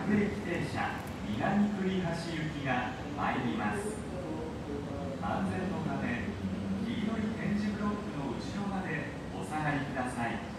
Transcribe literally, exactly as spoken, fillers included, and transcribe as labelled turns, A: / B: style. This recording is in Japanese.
A: 各駅停車南栗橋行きが参ります。安全のため黄色い点字ブロックの後ろまでお下がりください。